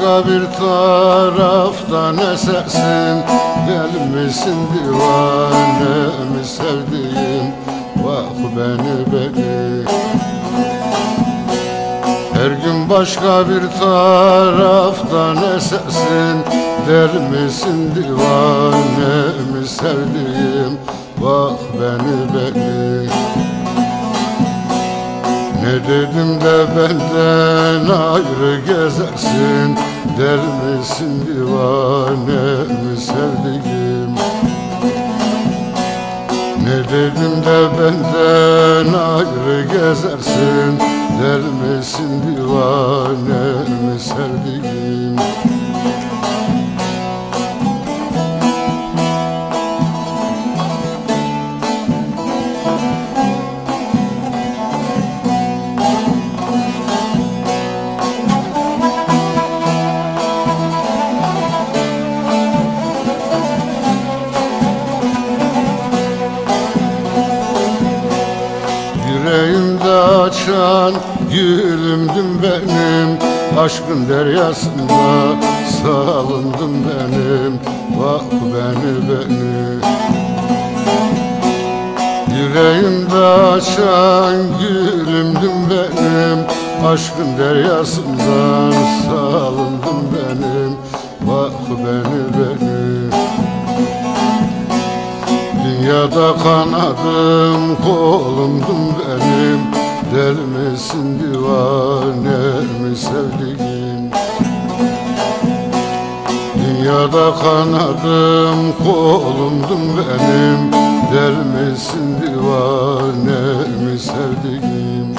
başka bir taraftan esersin, deli misin divane mi sevdiğim, bak beni. Her gün başka bir taraftan esersin, deli misin divane mi sevdiğim, bak beni. Ne dedim de benden ayrı gezersin, deli misin divane mi sevdiğim. Ne dedim de benden ayrı gezersin, deli misin divane mi sevdiğim. Yüreğimde açan gülümdün benim, aşkın deryasında salındım benim, bak beni. Yüreğimde açan gülümdün benim, aşkın deryasından salındım benim, bak beni. Dünyada kanadım kolumdum benim, deli misin divane mi sevdiğim. Dünyada kanadım kolumdum benim, deli misin divane mi sevdiğim.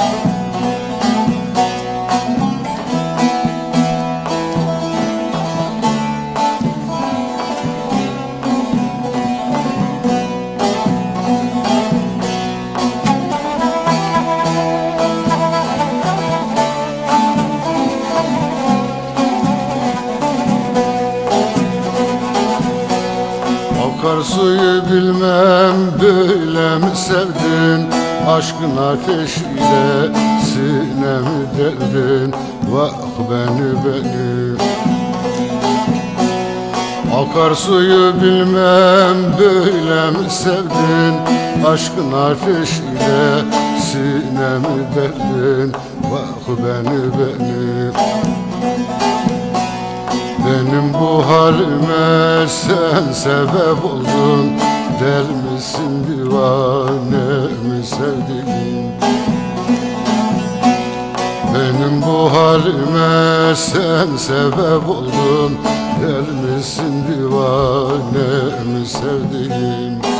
Akarsuyu bilmem böyle mi sevdin, aşkın ateşiyle sinemi derdin, bak beni. Akarsuyu bilmem böyle mi sevdin, aşkın ateşiyle sinemi derdin, bak beni. Benim bu halime sen sebep oldun, deli misin divane mi sevdiğim. Benim bu halime sen sebep oldun, deli misin divane mi sevdiğim.